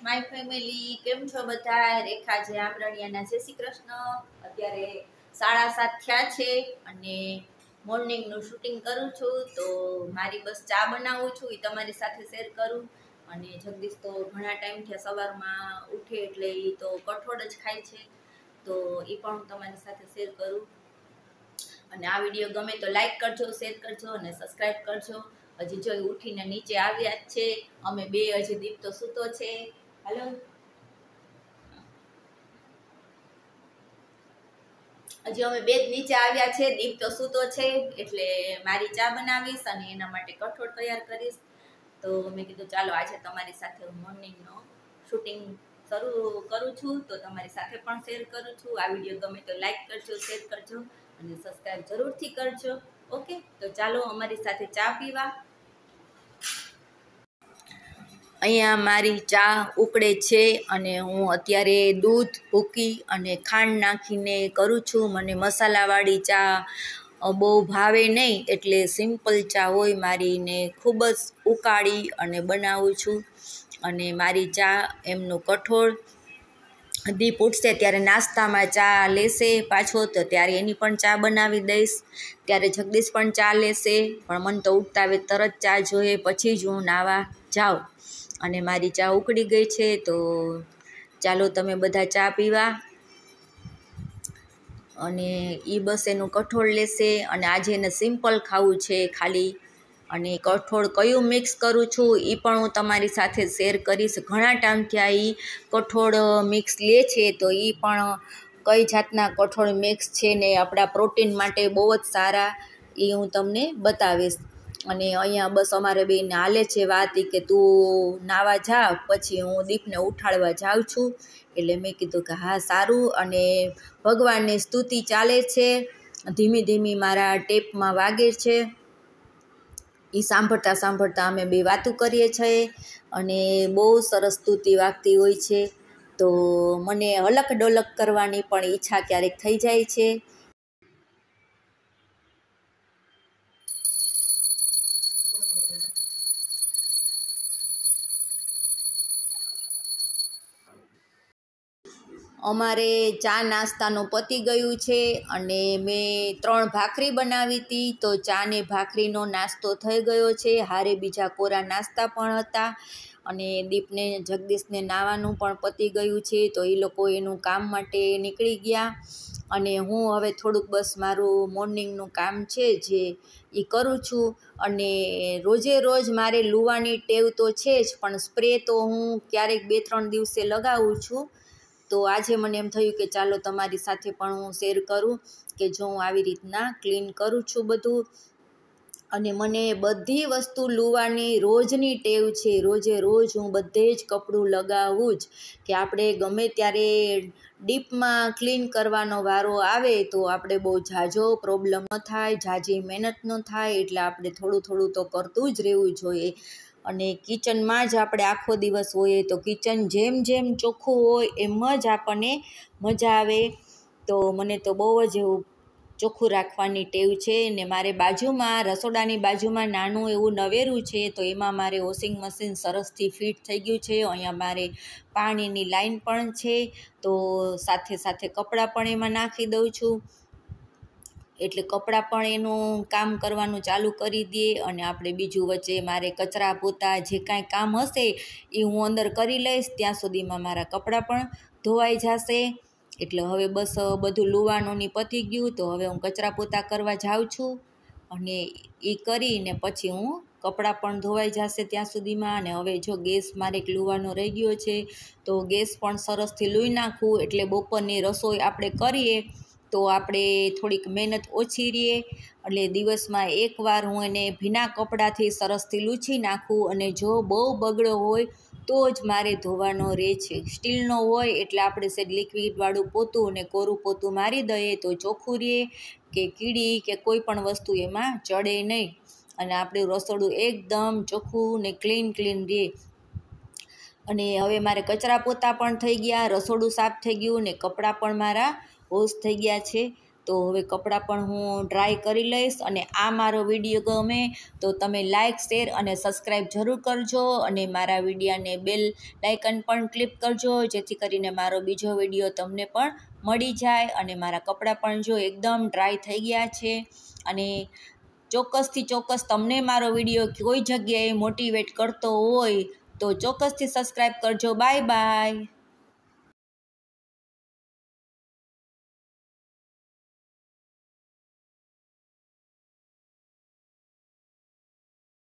My family, કેમ છો બધા? રેખા છે આમરણિયાના જય શ્રી કૃષ્ણ। અત્યારે 7:30 થયા છે અને મોર્નિંગનું શૂટિંગ કરું છું। તો મારી બસ ચા બનાવું છું, એ તમારી સાથે શેર કરું। અને જગદીશ તો ઘણા ટાઈમથી સવારમાં ઉઠે એટલે એ તો કઠોળ જ ખાય છે, તો એ પણ હું તમારી સાથે શેર કરું। અને આ વિડીયો ગમે તો લાઈક કરજો, શેર કરજો અને સબસ્ક્રાઈબ કરજો। હજી જો ઉઠીને નીચે આવ્યા જ છે અમે બે, હજી દીપ તો સૂતો છે। હાલો, હજી અમે બે જ નીચે આવ્યા છે, દીપ તો સૂતો છે એટલે મારી ચા બનાવીશ અને એના માટે કઠોળ તૈયાર કરીશ। તો મેં કીધું ચાલો આજે તમારી સાથે હું મોર્નિંગનો શૂટિંગ શરૂ કરું છું, તો તમારી સાથે પણ શેર કરું છું। આ વિડીયો ગમે તો લાઈક કરજો, શેર કરજો અને સબસ્ક્રાઈબ જરૂરથી કરજો। ઓકે, તો ચાલો અમારી સાથે ચા પીવા। અહીંયા મારી ચા ઉકળે છે અને હું અત્યારે દૂધ, ભૂકી અને ખાંડ નાખીને કરું છું। મને મસાલાવાળી ચા બહુ ભાવે નહીં, એટલે સિમ્પલ ચા હોય મારીને ખૂબ જ ઉકાળી અને બનાવું છું। અને મારી ચા એમનું કઠોળ દીપ ઉઠશે ત્યારે નાસ્તામાં ચા લેશે પાછો, તો ત્યારે એની પણ ચા બનાવી દઈશ। ત્યારે જગદીશ પણ ચા લેશે, પણ મને તો ઉઠતા હવે તરત ચા જોઈએ, પછી જ હું નાવા જાઉં। અને મારી ચા ઉકળી ગઈ છે, તો ચાલો તમે બધા ચા પીવા। અને એ બસ એનું કઠોળ લેશે અને આજે એને સિમ્પલ ખાવું છે ખાલી। અને કઠોળ કયું મિક્સ કરું છું એ પણ હું તમારી સાથે શેર કરીશ। ઘણા ટાઈમથી આ એ કઠોળ મિક્સ લે છે, તો એ પણ કઈ જાતના કઠોળ મિક્સ છે ને આપણા પ્રોટીન માટે બહુ જ સારા, એ હું તમને બતાવીશ। અને અહીંયા બસ અમારે બેને હાલે છે વાત કે તું નાવા જા, પછી હું દીપને ઉઠાડવા જાઉં છું। એટલે મેં કીધું કે હા સારું। અને ભગવાનની સ્તુતિ ચાલે છે, ધીમી ધીમી મારા ટેપમાં વાગે છે, એ સાંભળતા સાંભળતા અમે બે વાતું કરીએ છીએ અને બહુ સરસ સ્તુતિ વાગતી હોય છે। તો મને હલક ડોલક કરવાની પણ ઈચ્છા ક્યારેક થઈ જાય છે। અમારે ચા નાસ્તાનું પતી ગયું છે અને મેં 3 ભાખરી બનાવી હતી, તો ચા ને ભાખરીનો નાસ્તો થઈ ગયો છે। હારે બીજા કોરા નાસ્તા પણ હતા અને દીપને જગદીશને નાવાનું પણ પતી ગયું છે, તો એ લોકો એનું કામ માટે નીકળી ગયા। અને હું હવે થોડુંક બસ મારું મોર્નિંગનું કામ છે જે એ કરું છું। અને રોજે રોજ મારે લુવાની ટેવ તો છે જ, પણ સ્પ્રે તો હું ક્યારેક 2-3 દિવસે લગાવું છું। તો આજે મને એમ થયું કે ચાલો તમારી સાથે પણ હું શેર કરું કે જો હું આવી રીતના ક્લીન કરું છું બધું। અને મને બધી વસ્તુ લુવાની રોજની ટેવ છે, રોજે રોજ હું બધે જ કપડું લગાવું જ, કે આપણે ગમે ત્યારે ડીપમાં ક્લીન કરવાનો વારો આવે તો આપણે બહુ ઝાઝો પ્રોબ્લેમ ન થાય, ઝાઝી મહેનત ન થાય, એટલે આપણે થોડું થોડું તો કરતું જ રહેવું જોઈએ। અને કિચનમાં જ આપણે આખો દિવસ હોઈએ તો કિચન જેમ જેમ ચોખ્ખું હોય એમ જ આપણને મજા આવે। તો મને તો બહુ જ એવું ચોખ્ખું રાખવાની ટેવ છે। ને મારે બાજુમાં, રસોડાની બાજુમાં નાનું એવું નવેરું છે, તો એમાં મારે વોશિંગ મશીન સરસથી ફિટ થઈ ગયું છે। અહીંયા મારે પાણીની લાઈન પણ છે, તો સાથે સાથે કપડાં પણ એમાં નાખી દઉં છું, એટલે કપડાં પણ એનું કામ કરવાનું ચાલુ કરી દે। અને આપણે બીજું વચ્ચે મારે કચરા પોતા જે કાંઈ કામ હશે એ હું અંદર કરી લઈશ, ત્યાં સુધીમાં મારા કપડાં પણ ધોવાઈ જશે। એટલે હવે બસ બધું લુવાનું ની પતી ગયું, તો હવે હું કચરા પોતા કરવા જાઉં છું અને એ કરીને પછી હું કપડાં પણ ધોવાઈ જશે ત્યાં સુધીમાં। અને હવે જો ગેસ મારે લુવાનો રહી ગયો છે, તો ગેસ પણ સરસથી લૂઈ નાખું, એટલે બપોરની રસોઈ આપણે કરીએ તો આપણે થોડીક મહેનત ઓછી રહે। એટલે દિવસમાં એકવાર હું એને ભીના કપડાંથી સરસથી લૂછી નાખું, અને જો બહુ બગડો હોય તો જ મારે ધોવાનો રહે છે। સ્ટીલનો હોય એટલે આપણે સેજ લિક્વિડવાળું પોતું અને કોરું પોતું મારી દઈએ તો ચોખ્ખું રહે, કે કીડી કે કોઈ પણ વસ્તુ એમાં ચડે નહીં, અને આપણું રસોડું એકદમ ચોખ્ખું ને ક્લીન રહે। અને હવે મારે કચરા પોતા પણ થઈ ગયા, રસોડું સાફ થઈ ગયું ને કપડાં પણ મારા વોશ થઈ ગયા છે। તો હવે કપડાં પણ હું ડ્રાય કરી લઈશ. અને આ મારો વિડીયો ગમે તો તમે લાઇક, શેર અને સબસ્ક્રાઈબ જરૂર કરજો. અને મારા વિડીયાને બેલ લાઇકન પણ ક્લિક કરજો, જેથી કરીને મારો બીજો વિડીયો તમને પણ મળી જાય. અને મારા કપડાં પણ જો એકદમ ડ્રાય થઈ ગયા છે. અને ચોક્કસથી ચોક્કસ તમને મારો વિડીયો કોઈ જગ્યાએ મોટિવેટ કરતો હોય તો ચોક્કસથી સબસ્ક્રાઈબ કરજો. Bye by.